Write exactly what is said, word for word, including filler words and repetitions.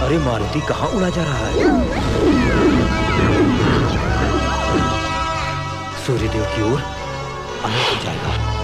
अरे मारुति कहाँ उड़ा जा रहा है? सूर्यदेव की ओर अनंत जाएगा।